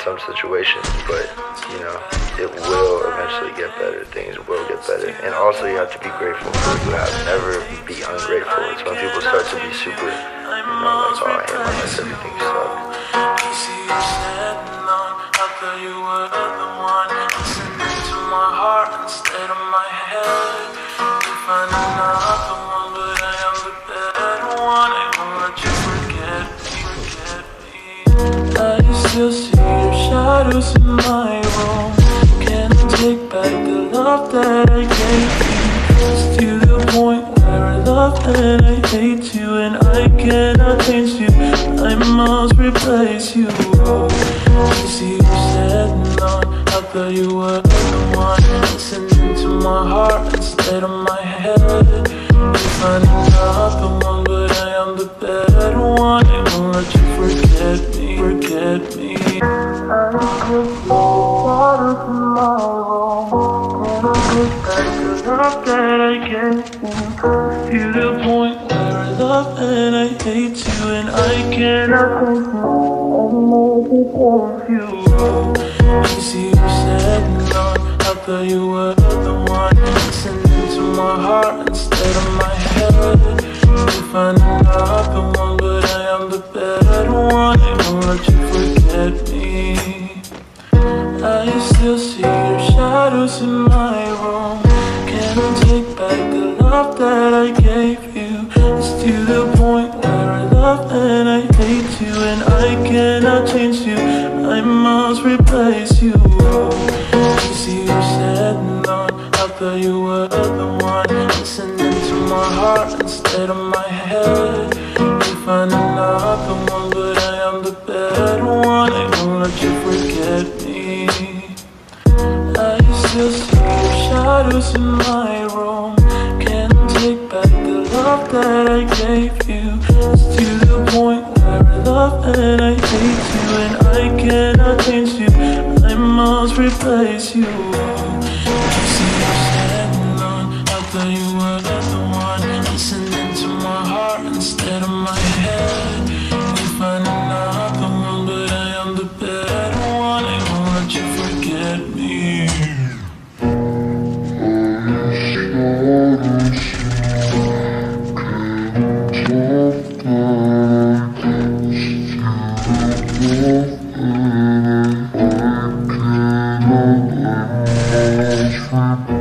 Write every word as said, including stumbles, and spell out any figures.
some situations, but you know, it will eventually get better. Things will get better. And also you have to be grateful for what you have. Never be ungrateful. It's when people start to be super, you know, like, oh, I hate my life, everything sucks. See you standing on, I thought you were the one. Listening to my heart instead of my head. You find another one, but I am the better one. I won't let you forget me, forget me. I still see your shadows in my room. Can't take back the love that I gave you. It's to the point where I love and I hate you, and I cannot change you. I must replace you. You see you standing on, I thought you were the one. Listening to my heart instead of my head. You find another one, but I am the better one. I won't let you forget me, forget me. I just shadows in my room. Can't get back the love that I gave you. To the point where I love and I hate you, and I cannot take you. You see you standing on, I thought you were the one. Listening to my heart instead of my head. You find another one, but I am the better one. I won't let you forget me. I still see your shadows in my room. Can't take back the love that I gave you. It's to the point where I love and I hate you, and I cannot change you. I must replace you. You see you standing on, I thought you were the one. Listening to my heart instead of my head. You find another one, but I am the better one. I won't let you forget me. I still see your shadows in my room. Can't take back the love that I gave you. It's to the point where I love and I hate you, and I cannot change you. I must replace you. You see you standing on, I thought you were the one. Listening to my heart instead of my head. You find another one, but I am the better one. I won't let you forget me. Thank you.